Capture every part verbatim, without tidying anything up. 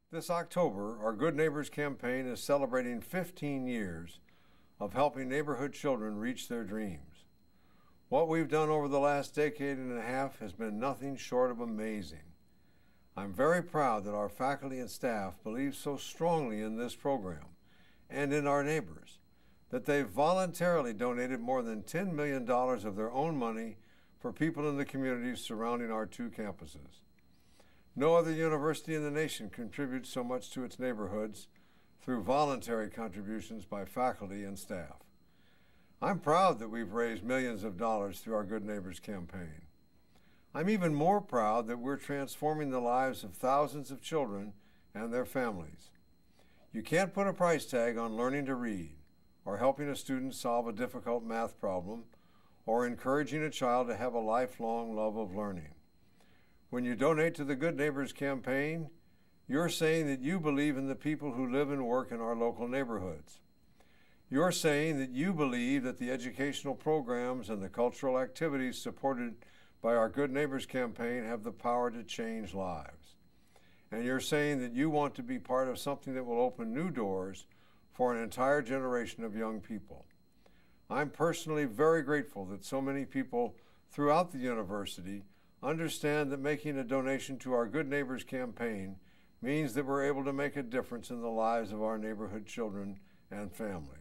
This October, our Good Neighbors campaign is celebrating fifteen years of helping neighborhood children reach their dreams. What we've done over the last decade and a half has been nothing short of amazing. I'm very proud that our faculty and staff believe so strongly in this program and in our neighbors that they've voluntarily donated more than ten million dollars of their own money for people in the communities surrounding our two campuses. No other university in the nation contributes so much to its neighborhoods through voluntary contributions by faculty and staff. I'm proud that we've raised millions of dollars through our Good Neighbors campaign. I'm even more proud that we're transforming the lives of thousands of children and their families. You can't put a price tag on learning to read, or helping a student solve a difficult math problem, or encouraging a child to have a lifelong love of learning. When you donate to the Good Neighbors campaign, you're saying that you believe in the people who live and work in our local neighborhoods. You're saying that you believe that the educational programs and the cultural activities supported by our Good Neighbors campaign have the power to change lives. And you're saying that you want to be part of something that will open new doors for an entire generation of young people. I'm personally very grateful that so many people throughout the university understand that making a donation to our Good Neighbors campaign means that we're able to make a difference in the lives of our neighborhood children and families.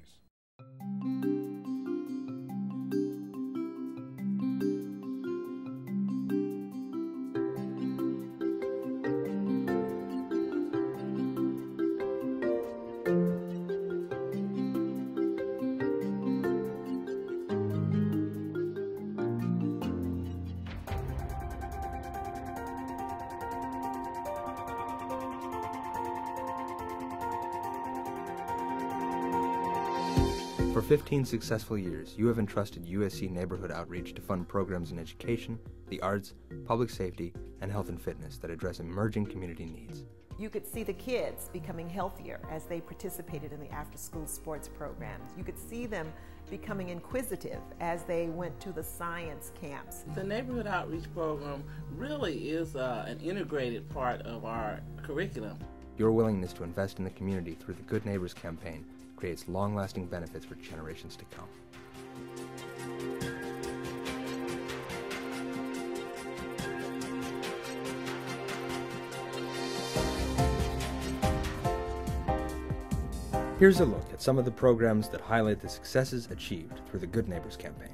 For fifteen successful years, you have entrusted U S C Neighborhood Outreach to fund programs in education, the arts, public safety, and health and fitness that address emerging community needs. You could see the kids becoming healthier as they participated in the after-school sports programs. You could see them becoming inquisitive as they went to the science camps. The Neighborhood Outreach Program really is uh, an integrated part of our curriculum. Your willingness to invest in the community through the Good Neighbors campaign creates long-lasting benefits for generations to come. Here's a look at some of the programs that highlight the successes achieved through the Good Neighbors campaign.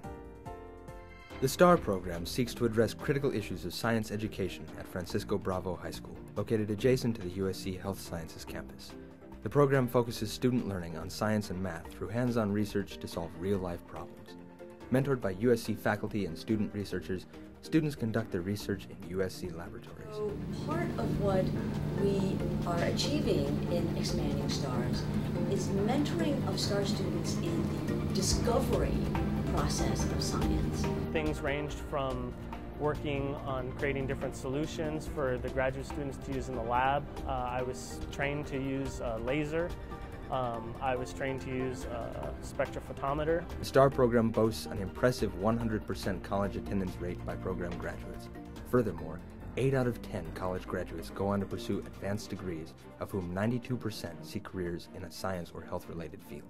The STAR program seeks to address critical issues of science education at Francisco Bravo High School, located adjacent to the U S C Health Sciences campus. The program focuses student learning on science and math through hands-on research to solve real-life problems. Mentored by U S C faculty and student researchers, students conduct their research in U S C laboratories. So part of what we are achieving in Expanding STARS is mentoring of STAR students in the discovery process of science. Things ranged from working on creating different solutions for the graduate students to use in the lab. Uh, I was trained to use a laser. Um, I was trained to use a spectrophotometer. The STAR program boasts an impressive one hundred percent college attendance rate by program graduates. Furthermore, eight out of ten college graduates go on to pursue advanced degrees, of whom ninety-two percent seek careers in a science or health-related field.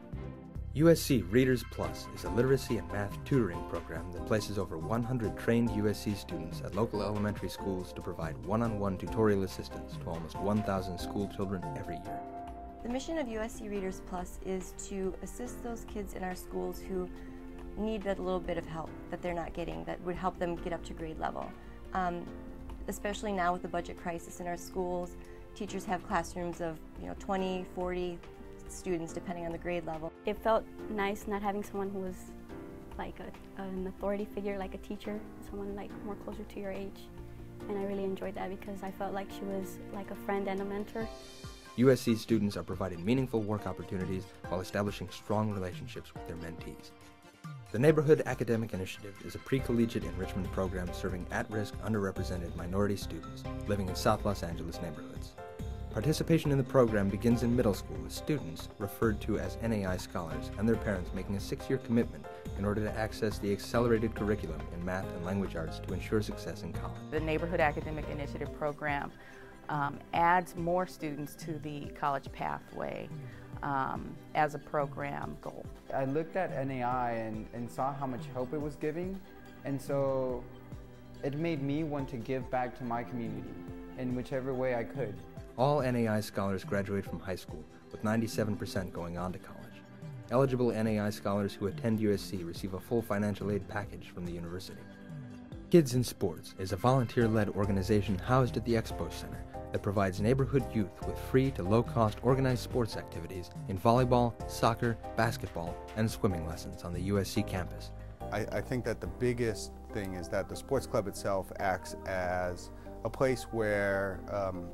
U S C Readers Plus is a literacy and math tutoring program that places over one hundred trained U S C students at local elementary schools to provide one-on-one tutorial assistance to almost one thousand school children every year. The mission of U S C Readers Plus is to assist those kids in our schools who need that little bit of help that they're not getting, that would help them get up to grade level. Um, especially now with the budget crisis in our schools, teachers have classrooms of you know twenty, forty students depending on the grade level. It felt nice not having someone who was like a, an authority figure, like a teacher, someone like more closer to your age. And I really enjoyed that because I felt like she was like a friend and a mentor. U S C students are provided meaningful work opportunities while establishing strong relationships with their mentees. The Neighborhood Academic Initiative is a pre-collegiate enrichment program serving at-risk, underrepresented minority students living in South Los Angeles neighborhoods. Participation in the program begins in middle school with students, referred to as N A I scholars, and their parents making a six-year commitment in order to access the accelerated curriculum in math and language arts to ensure success in college. The Neighborhood Academic Initiative program um, adds more students to the college pathway um, as a program goal. I looked at N A I and, and saw how much hope it was giving, and so it made me want to give back to my community in whichever way I could. All N A I scholars graduate from high school, with ninety-seven percent going on to college. Eligible N A I scholars who attend U S C receive a full financial aid package from the university. Kids in Sports is a volunteer-led organization housed at the Expo Center that provides neighborhood youth with free to low-cost organized sports activities in volleyball, soccer, basketball, and swimming lessons on the U S C campus. I, I think that the biggest thing is that the sports club itself acts as a place where um,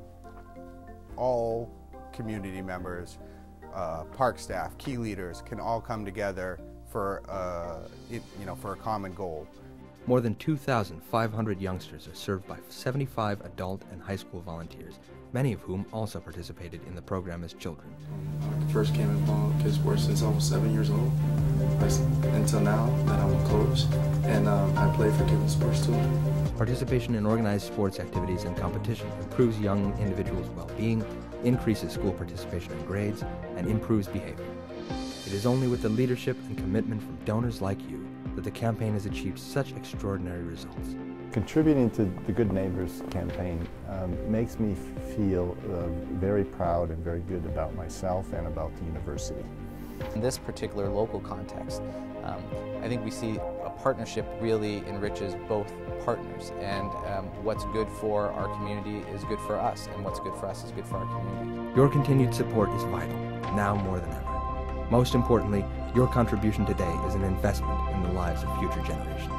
all community members, uh, park staff, key leaders can all come together for, uh, it, you know, for a common goal. More than two thousand five hundred youngsters are served by seventy-five adult and high school volunteers, many of whom also participated in the program as children. I first came involved in kids sports since I was seven years old, until now that I'm a coach, and um, I play for kids sports too. Participation in organized sports activities and competition improves young individuals' well-being, increases school participation in grades, and improves behavior. It is only with the leadership and commitment from donors like you that the campaign has achieved such extraordinary results. Contributing to the Good Neighbors campaign um, makes me feel uh, very proud and very good about myself and about the university. In this particular local context, um, I think we see a partnership really enriches both partners, and um, what's good for our community is good for us, and what's good for us is good for our community. Your continued support is vital, now more than ever. Most importantly, your contribution today is an investment in the lives of future generations.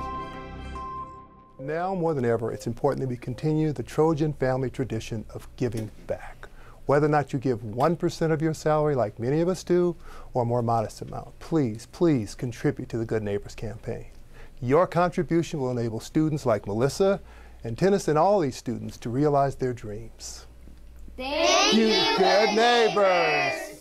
Now more than ever, it's important that we continue the Trojan family tradition of giving back. Whether or not you give one percent of your salary like many of us do, or a more modest amount, please, please contribute to the Good Neighbors campaign. Your contribution will enable students like Melissa and Tennis and all these students to realize their dreams. Thank you, you, Good Neighbors!